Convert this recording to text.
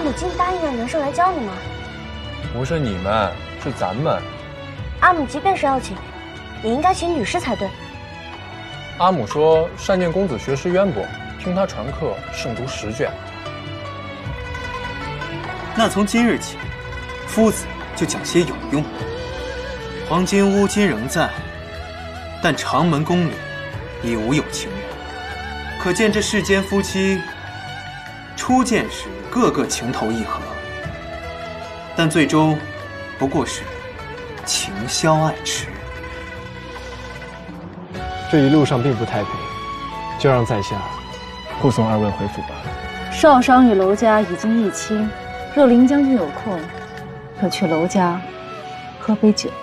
母竟答应让人寿来教你吗？ 不是你们，是咱们。 阿母即便是要请，也应该请女师才对。 阿母说，单念公子学识渊博，听他传课，胜读10卷。 那从今日起，夫子就讲些有用。黄金屋今仍在，但长门宫里已无有情人。可见这世间夫妻，初见时个个情投意合，但最终不过是情消爱弛。 这一路上并不太平，就让在下护送2位回府吧。 少商与娄家已经议亲，若林将军有空，可去娄家喝杯酒。